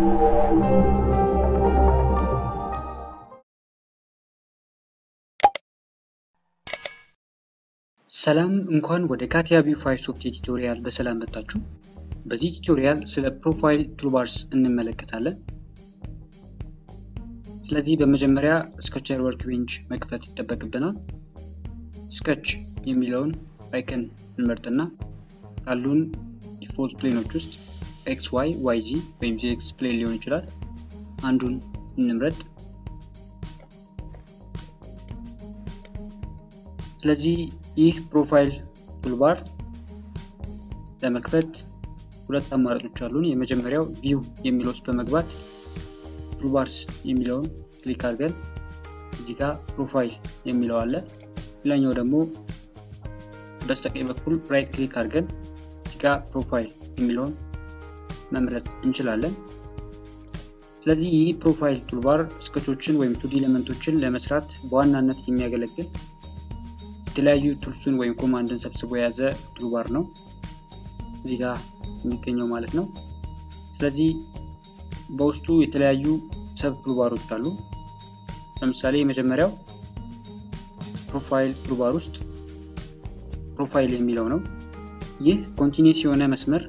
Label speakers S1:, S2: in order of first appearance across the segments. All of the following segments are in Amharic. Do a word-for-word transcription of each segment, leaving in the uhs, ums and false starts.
S1: ሰላም እንኳን ወደ ካቲያ ቪው ፋይቭ ሶፍትዌር ቱቶሪያል በሰላም መጣችሁ። በዚህ ቱቶሪያል ስለ ፕሮፋይል ቱልባርስ እንመለከታለን። ስለዚህ በመጀመሪያ ስኬቸር ወርክቤንች መክፈት ይጠበቅብናል። ስኬች የሚለውን አይከን እንመርጥና ካሉን ዲፎልት ፕሌኖች ውስጥ ኤክስ ዋይ ዋይ ዚ ወይም ዜክስ ፕሌን ሊሆን ይችላል አንዱን እንምረጥ። ስለዚህ ይህ ፕሮፋይል ቱልባር ለመክፈት ሁለት አማራጮች አሉን። የመጀመሪያው ቪው የሚለው ውስጥ በመግባት ቱልባርስ የሚለውን ክሊክ አድርገን እዚህ ጋር ፕሮፋይል የሚለው አለ። ሌላኛው ደግሞ በስተቀኝ በኩል ራይት ክሊክ አድርገን እዚህ ጋር ፕሮፋይል የሚለውን መምረጥ እንችላለን። ስለዚህ ይህ ፕሮፋይል ቱልባር ስኬቾችን ወይም ቱ ዲ ኤሌመንቶችን ለመስራት በዋናነት የሚያገለግል የተለያዩ ቱልስን ወይም ኮማንድን ሰብስቦ የያዘ ቱልባር ነው እዚህ ጋር የሚገኘው ማለት ነው። ስለዚህ በውስጡ የተለያዩ ሰብ ቱልባሮች አሉ። ለምሳሌ የመጀመሪያው ፕሮፋይል ቱልባር ውስጥ ፕሮፋይል የሚለው ነው። ይህ ኮንቲኒዩስ የሆነ መስመር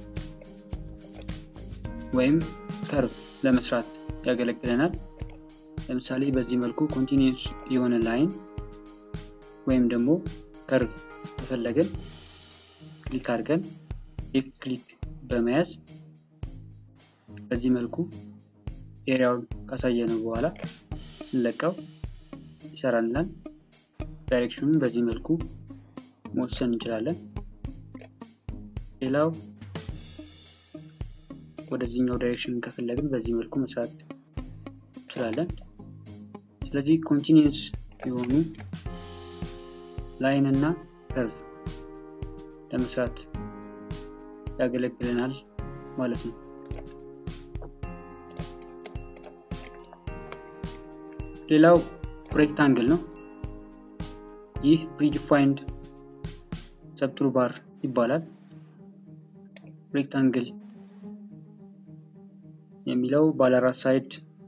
S1: ወይም ከርቭ ለመስራት ያገለግለናል። ለምሳሌ በዚህ መልኩ ኮንቲኒዩስ የሆነ ላይን ወይም ደግሞ ከርቭ ተፈለገን ክሊክ አድርገን ሌፍት ክሊክ በመያዝ በዚህ መልኩ ኤሪያውን ካሳየነው በኋላ ስንለቀው ይሰራልናል። ዳይሬክሽኑን በዚህ መልኩ መወሰን እንችላለን። ሌላው ወደዚህኛው ዳይሬክሽን ከፈለግን በዚህ መልኩ መስራት እንችላለን። ስለዚህ ኮንቲኒዩስ የሆኑ ላይን እና ከርቭ ለመስራት ያገለግለናል ማለት ነው። ሌላው ሬክታንግል ነው። ይህ ፕሪዲፋይንድ ሰብ ቱልባር ይባላል። ሬክታንግል የሚለው ባለ አራት ሳይድ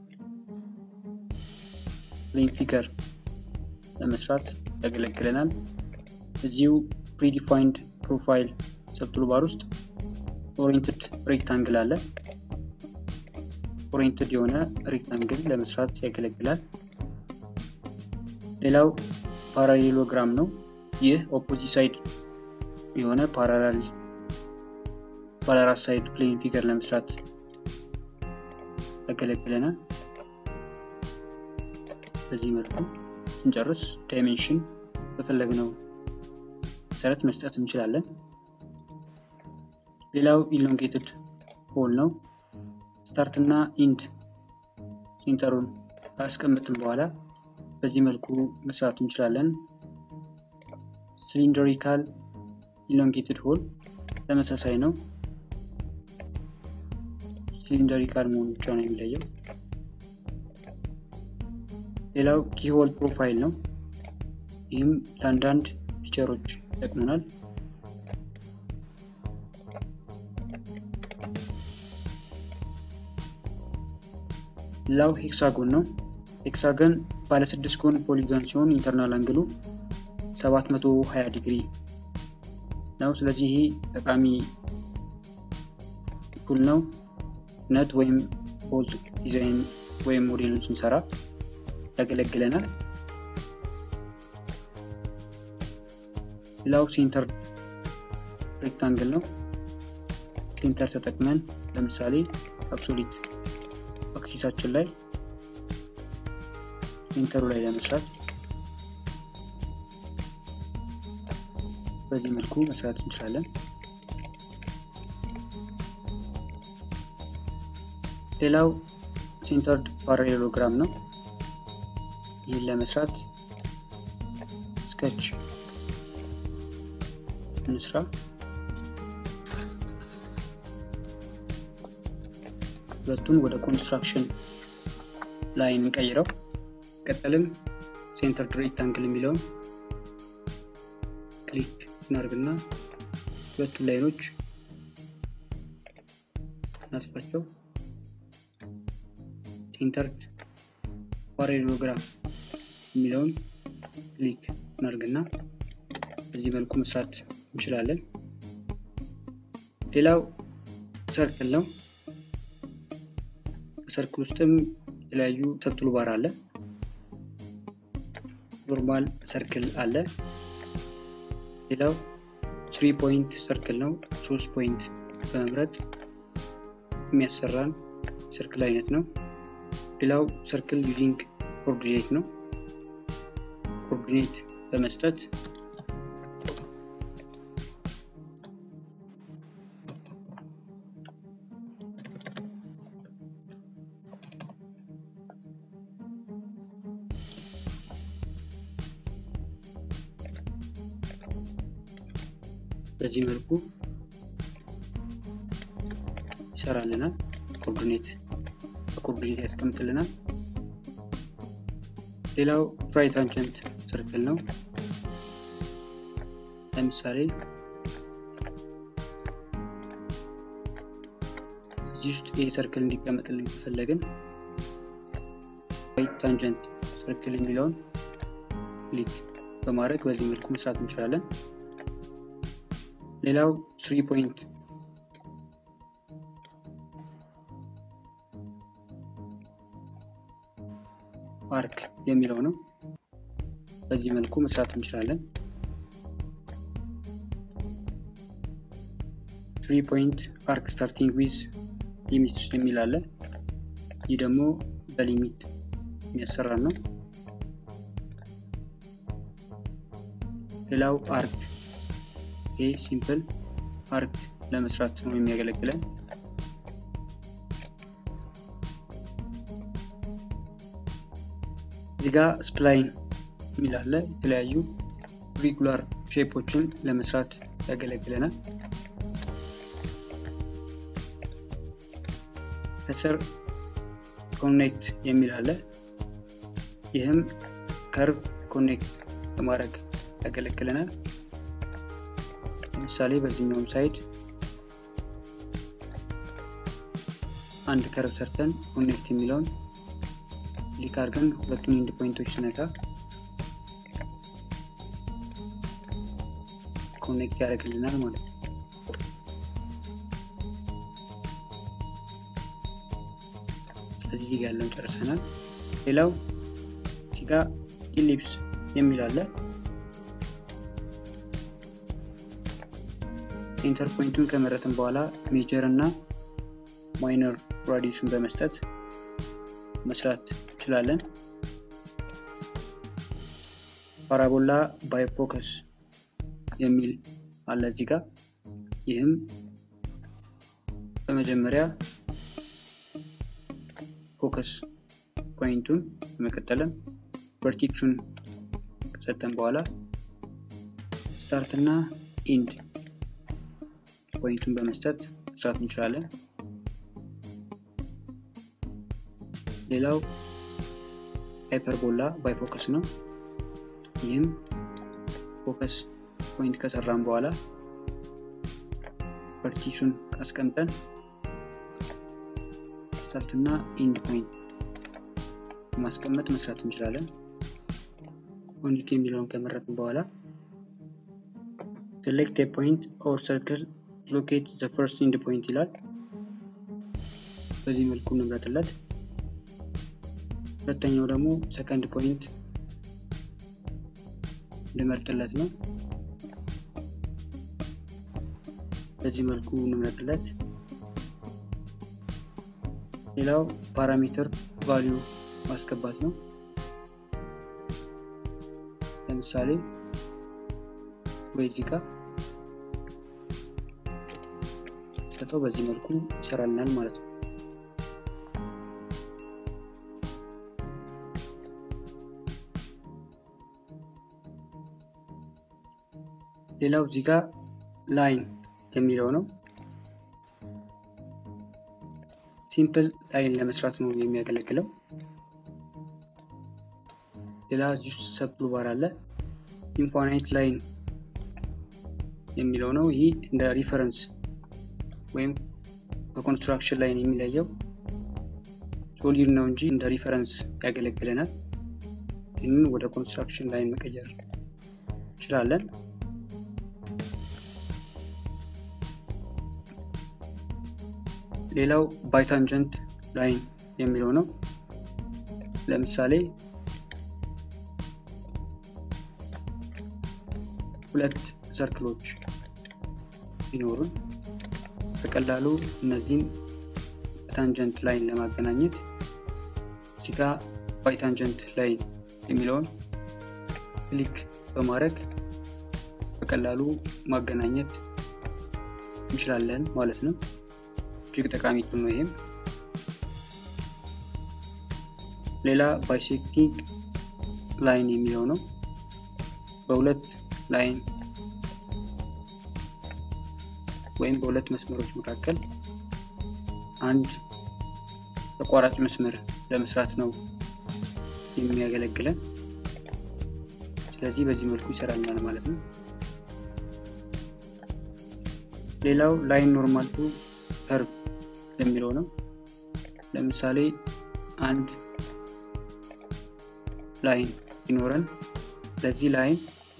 S1: ፕሌን ፊገር ለመስራት ያገለግለናል። እዚሁ ፕሪዲፋይንድ ፕሮፋይል ሰብ ቱልባር ውስጥ ኦሪየንትድ ሬክታንግል አለ። ኦሪየንትድ የሆነ ሬክታንግል ለመስራት ያገለግላል። ሌላው ፓራሌሎግራም ነው። ይህ ኦፖዚት ሳይድ የሆነ ፓራላል ባለ አራት ሳይድ ፕሌን ፊገር ለመስራት ያገለግለናል። በዚህ መልኩ ስንጨርስ ዳይሜንሽን በፈለግነው መሰረት መስጠት እንችላለን። ሌላው ኢሎንጌትድ ሆል ነው። ስታርት እና ኢንድ ሴንተሩን ካስቀመጥን በኋላ በዚህ መልኩ መስራት እንችላለን። ሲሊንደሪካል ኢሎንጌትድ ሆል ተመሳሳይ ነው። ሲሊንደሪካል መሆኑ ብቻ ነው የሚለየው። ሌላው ኪሆል ፕሮፋይል ነው። ይህም ለአንዳንድ ፊቸሮች ይጠቅመናል። ሌላው ሄክሳጎን ነው። ሄክሳጎን ባለ ስድስት ጎን ፖሊጎን ሲሆን ኢንተርናል አንግሉ ሰባት መቶ ሀያ ዲግሪ ነው። ስለዚህ ይሄ ጠቃሚ ቱል ነው። ነት ወይም ቦልት ዲዛይን ወይም ሞዴሉን ስንሰራ ያገለግለናል። ሌላው ሴንተር ሬክታንግል ነው። ሴንተር ተጠቅመን ለምሳሌ አብሶሉት አክሲሳችን ላይ ሴንተሩ ላይ ለመስራት በዚህ መልኩ መስራት እንችላለን። ሌላው ሴንተርድ ፓራሌሎግራም ነው። ይህን ለመስራት ስኬች እንስራ። ሁለቱን ወደ ኮንስትራክሽን ላይ እንቀይረው። ቀጥለን ሴንተርድ ሬክታንግል የሚለውን ክሊክ እናርግና ሁለቱ ላይኖች እናጥፋቸው። ኢንተርድ ፓራሌሎግራም የሚለውን ክሊክ እናድርግና በዚህ መልኩ መስራት እንችላለን። ሌላው ሰርክል ነው። ሰርክል ውስጥም የተለያዩ ሰብ ቱልባር አለ። ኖርማል ሰርክል አለ። ሌላው three ፖይንት ሰርክል ነው። ሶስት ፖይንት በመምረጥ የሚያሰራን ሰርክል አይነት ነው። ሌላው ሰርክል ዩዚንግ ኮኦርዲኔት ነው። ኮኦርዲኔት በመስጠት በዚህ መልኩ ይሰራልናል። ኮኦርዲኔት በኮኦርዲኔት ያስቀምጥልናል። ሌላው right tangent ሰርክል ነው። ለምሳሌ እዚህ ውስጥ ይሄ ሰርክል እንዲቀመጥልን ከፈለግን right tangent ሰርክል የሚለውን ክሊክ በማድረግ በዚህ መልኩ መስራት እንችላለን። ሌላው three ፖይንት አርክ የሚለው ነው። በዚህ መልኩ መስራት እንችላለን። three ፖይንት አርክ starting with limits የሚል አለ። ይህ ደግሞ በሊሚት የሚያሰራን ነው። ሌላው አርክ ይሄ ሲምፕል አርክ ለመስራት ነው የሚያገለግለን። እዚህ ጋር ስፕላይን የሚል አለ። የተለያዩ ሬጉላር ሼፖችን ለመስራት ያገለግለናል። ከስር ኮኔክት የሚል አለ። ይህም ከርቭ ኮኔክት ለማድረግ ያገለግለናል። ለምሳሌ በዚህኛው ሳይድ አንድ ከርቭ ሰርተን ኮኔክት የሚለውን ክሊክ አድርገን ሁለቱን ኢንድ ፖይንቶች ስነካ ኮኔክት ያደርግልናል ማለት ነው። ስለዚህ ጋር ያለውን ጨርሰናል። ሌላው እዚህ ጋር ኢሊፕስ የሚል አለ። ኢንተር ፖይንቱን ከመረጥን በኋላ ሜጀር እና ማይነር ራዲየሱን በመስጠት መስራት እንችላለን። ፓራቦላ ባይ ፎከስ የሚል አለ እዚህ ጋር። ይህም በመጀመሪያ ፎከስ ፖይንቱን በመቀጠልም ቨርቴክሱን ከሰጠን በኋላ ስታርት እና ኢንድ ፖይንቱን በመስጠት መስራት እንችላለን። ሌላው ሃይፐርቦላ ባይ ፎከስ ነው። ይህም ፎከስ ፖይንት ከሰራን በኋላ ቨርቲክሱን አስቀምጠን ስታርት እና ኢንድ ፖይንት ማስቀመጥ መስራት እንችላለን። ኦንሊ የሚለውን ከመረጥን በኋላ select a point or circle locate the first end point ይላል። በዚህ መልኩ እንምረጥለት። ሁለተኛው ደግሞ ሰከንድ ፖይንት እንመርጥለት ነው። በዚህ መልኩ እንምረጥለት። ሌላው ፓራሜትር ቫልዩ ማስገባት ነው። ለምሳሌ በዚህ ጋር ሰጠው በዚህ መልኩ ይሰራልናል ማለት ነው። ሌላው እዚህ ጋር ላይን የሚለው ነው። ሲምፕል ላይን ለመስራት ነው የሚያገለግለው። ሌላ እዚህ ሰብ ቱልባር አለ። ኢንፋይናይት ላይን የሚለው ነው። ይሄ እንደ ሪፈረንስ ወይም በኮንስትራክሽን ላይን የሚለየው ሶሊድ ነው እንጂ እንደ ሪፈረንስ ያገለግለናል። ይህንን ወደ ኮንስትራክሽን ላይን መቀየር እንችላለን። ሌላው ባይታንጀንት ላይን የሚለው ነው። ለምሳሌ ሁለት ሰርክሎች ቢኖሩን በቀላሉ እነዚህን ታንጀንት ላይን ለማገናኘት እዚህ ጋር ባይታንጀንት ላይን የሚለውን ክሊክ በማድረግ በቀላሉ ማገናኘት እንችላለን ማለት ነው። እጅግ ጠቃሚ ቱል ነው ይሄም። ሌላ ባይሴክቲንግ ላይን የሚለው ነው። በሁለት ላይን ወይም በሁለት መስመሮች መካከል አንድ ተቋራጭ መስመር ለመስራት ነው የሚያገለግለን። ስለዚህ በዚህ መልኩ ይሰራልናል ማለት ነው። ሌላው ላይን ኖርማል ቱ ከርቭ የሚለው ነው። ለምሳሌ አንድ ላይን ይኖረን ለዚህ ላይን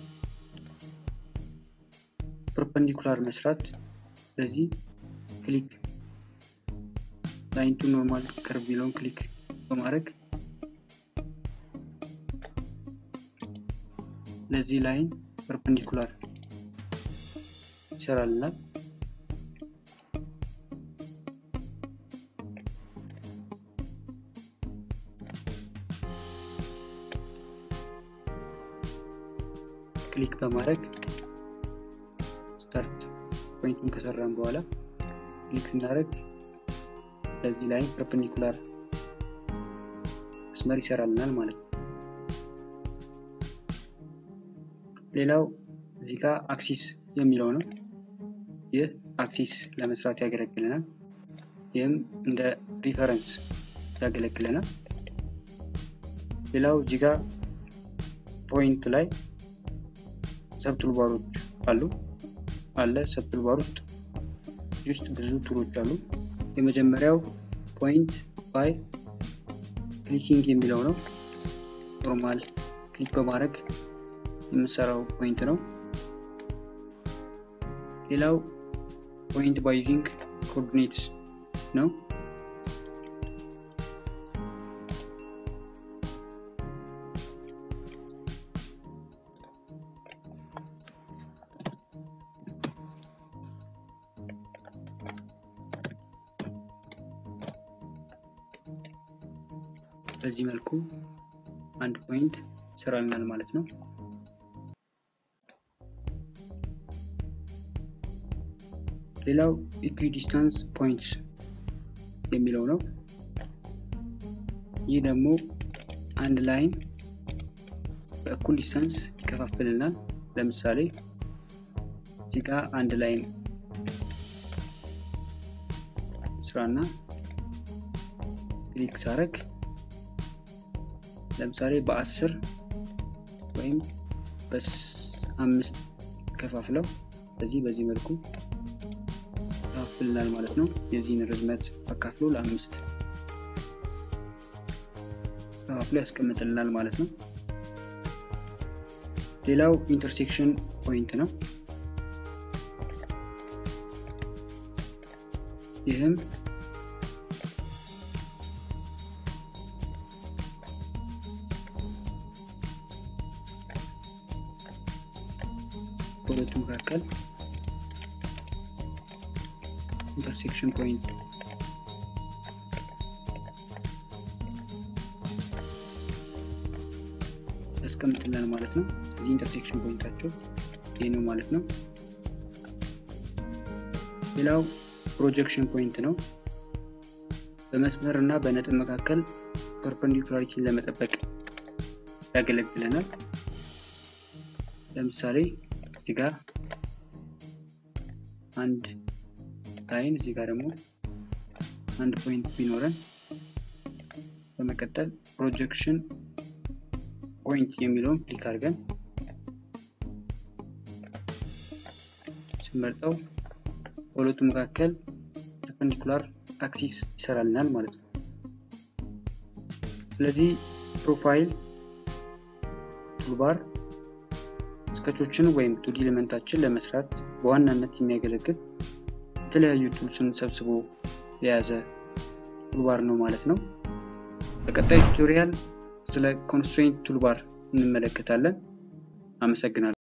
S1: ፐርፔንዲኩላር መስራት። ስለዚህ ክሊክ ላይን ቱ ኖርማል ከርቭ የሚለውን ክሊክ በማድረግ ለዚህ ላይን ፐርፔንዲኩላር ይሰራልናል። ክሊክ በማድረግ ስታርት ፖይንቱን ከሰራን በኋላ ክሊክ እናደርግ ለዚህ ላይን ፐርፔንዲኩላር መስመር ይሰራልናል ማለት ነው። ሌላው እዚህ ጋር አክሲስ የሚለው ነው። ይህ አክሲስ ለመስራት ያገለግለናል። ይህም እንደ ሪፈረንስ ያገለግለናል። ሌላው እዚህ ጋር ፖይንት ላይ ሰብ ቱልባሮች አሉ አለ ሰብ ቱልባር ውስጥ ውስጥ ብዙ ቱሎች አሉ። የመጀመሪያው ፖይንት ባይ ክሊኪንግ የሚለው ነው። ኖርማል ክሊክ በማድረግ የምንሰራው ፖይንት ነው። ሌላው ፖይንት ባይ ዩዚንግ ኮኦርዲኔትስ ነው። በዚህ መልኩ አንድ ፖይንት ይሰራልናል ማለት ነው። ሌላው ኢኩዲስታንስ ፖይንትስ የሚለው ነው። ይህ ደግሞ አንድ ላይን በእኩል ዲስታንስ ይከፋፍልናል። ለምሳሌ እዚህ ጋር አንድ ላይን ስራና ክሊክ ሳረግ ለምሳሌ በ10 ወይም በ5 ከፋፍለው በዚህ በዚህ መልኩ ያከፋፍልናል ማለት ነው። የዚህን ርዝመት አካፍሎ ለአምስት ከፋፍሎ ያስቀምጥልናል ማለት ነው። ሌላው ኢንተርሴክሽን ፖይንት ነው። ይህም በሁለቱ መካከል ኢንተርሴክሽን ፖይንት ያስቀምጥልናል ማለት ነው። እዚህ ኢንተርሴክሽን ፖይንታቸው ይሄ ነው ማለት ነው። ሌላው ፕሮጀክሽን ፖይንት ነው። በመስመር እና በነጥብ መካከል ፐርፔንዲኩላሪቲን ለመጠበቅ ያገለግለናል። ለምሳሌ እዚህ ጋር አንድ ላይን እዚህ ጋር ደግሞ አንድ ፖይንት ቢኖረን በመቀጠል ፕሮጀክሽን ፖይንት የሚለውን ክሊክ አድርገን ስንመርጠው በሁለቱ መካከል ፐርፔንዲኩላር አክሲስ ይሰራልናል ማለት ነው። ስለዚህ ፕሮፋይል ቱልባር ስኬቾችን ወይም ቱ ዲ ኤሌመንታችን ለመስራት በዋናነት የሚያገለግል የተለያዩ ቱልስን ሰብስቦ የያዘ ቱልባር ነው ማለት ነው። በቀጣይ ቱቶሪያል ስለ ኮንስትሬንት ቱልባር እንመለከታለን። አመሰግናለሁ።